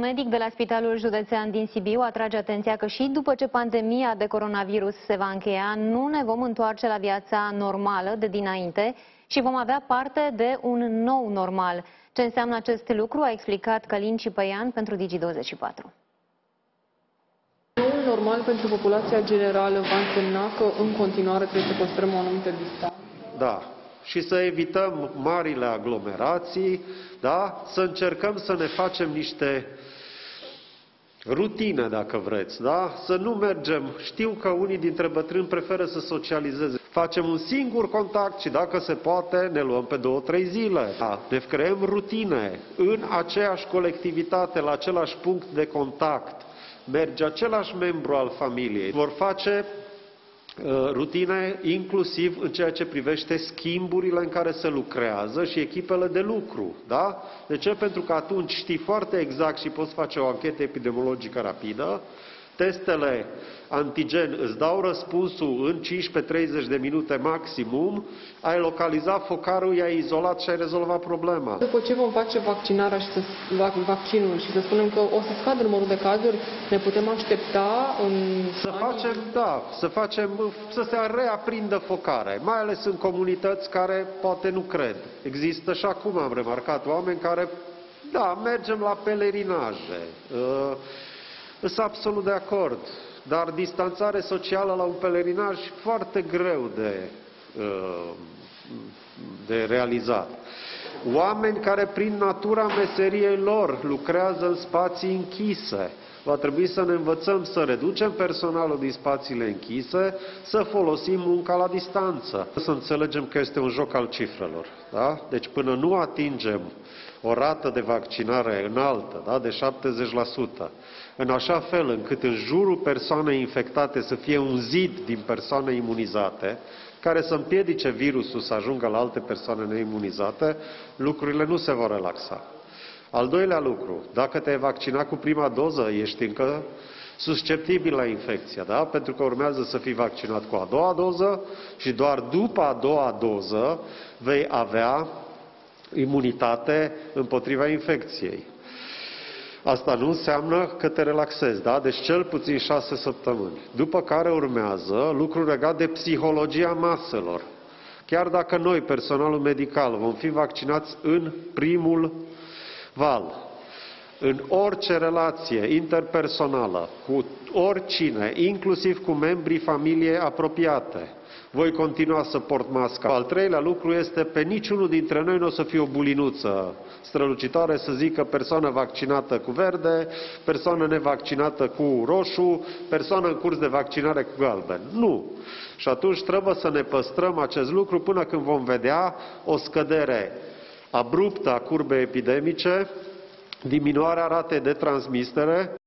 medic de la Spitalul Județean din Sibiu atrage atenția că și după ce pandemia de coronavirus se va încheia, nu ne vom întoarce la viața normală de dinainte și vom avea parte de un nou normal. Ce înseamnă acest lucru a explicat Călin Cipăian pentru Digi24. Noul normal pentru populația generală va însemna că în continuare trebuie să păstrăm o anumită distanță? Da. Și să evităm marile aglomerații, da? Să încercăm să ne facem niște rutine, dacă vreți, da? Să nu mergem, știu că unii dintre bătrâni preferă să socializeze. Facem un singur contact și dacă se poate ne luăm pe 2-3 zile. Da? Ne creăm rutine în aceeași colectivitate, la același punct de contact. Merge același membru al familiei. Vor face rutine inclusiv în ceea ce privește schimburile în care se lucrează și echipele de lucru. Da? De ce? Pentru că atunci știi foarte exact și poți face o anchetă epidemiologică rapidă. Testele antigen îți dau răspunsul în 15-30 de minute maximum, ai localizat focarul, i-ai izolat și ai rezolvat problema. După ce vom face vaccinarea și vaccinul și să spunem că o să scadă numărul de cazuri, ne putem aștepta să se reaprindă focare, mai ales în comunități care poate nu cred. Există și acum, am remarcat, oameni care, da, mergem la pelerinaje, sunt absolut de acord, dar distanțare socială la un pelerinaj foarte greu de realizat. Oameni care prin natura meseriei lor lucrează în spații închise. Va trebui să ne învățăm să reducem personalul din spațiile închise, să folosim munca la distanță. Să înțelegem că este un joc al cifrelor. Da? Deci până nu atingem o rată de vaccinare înaltă, da? De 70%, în așa fel încât în jurul persoanei infectate să fie un zid din persoane imunizate, care să împiedice virusul să ajungă la alte persoane neimunizate, lucrurile nu se vor relaxa. Al doilea lucru, dacă te-ai vaccinat cu prima doză, ești încă susceptibil la infecție, da? Pentru că urmează să fii vaccinat cu a doua doză și doar după a doua doză vei avea imunitate împotriva infecției. Asta nu înseamnă că te relaxezi, da? Deci cel puțin 6 săptămâni. După care urmează lucrul legat de psihologia maselor. Chiar dacă noi, personalul medical, vom fi vaccinați în primul val, în orice relație interpersonală, cu oricine, inclusiv cu membrii familiei apropiate, voi continua să port masca. Al treilea lucru este, pe niciunul dintre noi nu o să fie o bulinuță strălucitoare să zică persoană vaccinată cu verde, persoană nevaccinată cu roșu, persoană în curs de vaccinare cu galben. Nu. Și atunci trebuie să ne păstrăm acest lucru până când vom vedea o scădere abruptă a curbei epidemice, diminuarea ratei de transmitere.